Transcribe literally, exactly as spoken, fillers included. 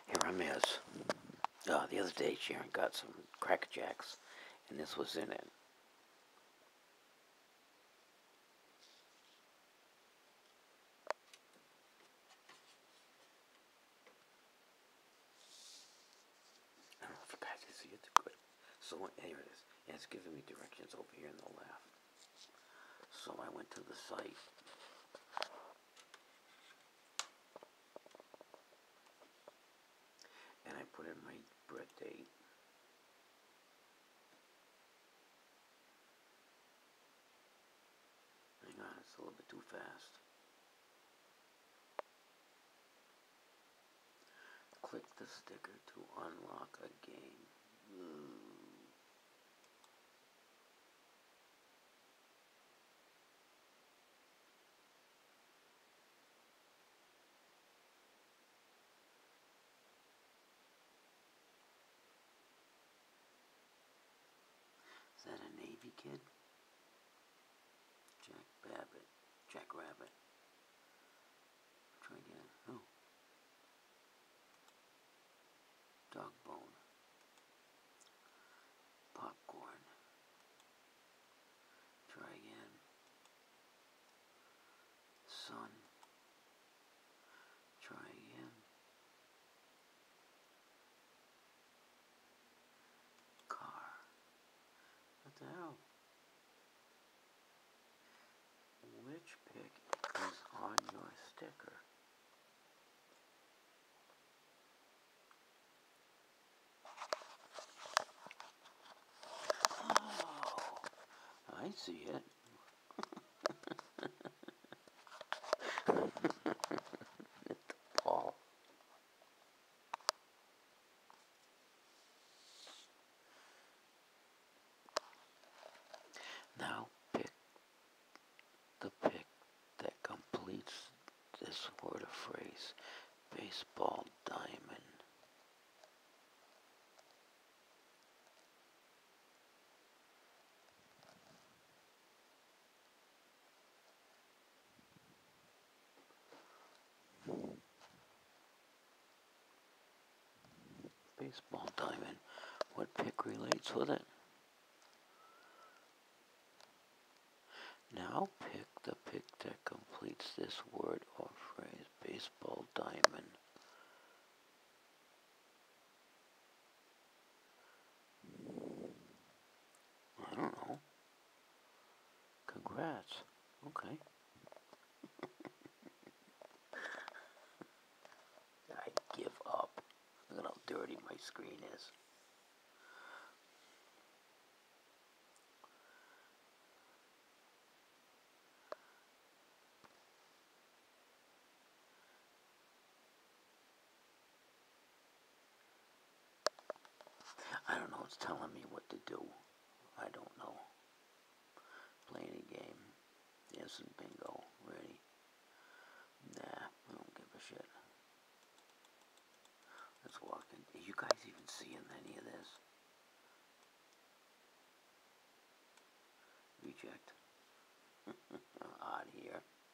Here I'm is. Uh, the other day, Sharon got some Cracker Jacks, and this was in it. I don't know if you guys can see it good. So here it is. And it's giving me directions over here on the left. So I went to the site. And I put in my birth date. Hang on, it's a little bit too fast. Click the sticker to unlock a game. Ooh. Is that a Navy kid? Jack Rabbit. Jack Rabbit. Try again. Oh. Dog bone. Popcorn. Try again. Sun. Try again. Car. What the hell? Which pick is on your sticker? Oh, I see it. It's the ball. Now pick the pick that completes this word or phrase. Baseball diamond. Baseball diamond. What pick relates with it? Now pick the pick that completes this word or phrase. Baseball diamond. I don't know. Congrats. Okay. I give up. Look at how dirty my screen is. I don't know, it's telling me what to do. I don't know. Playing a game. Instant bingo. Ready? Nah, I don't give a shit. Let's walk in. Are you guys even seeing any of this? Reject. Out of here.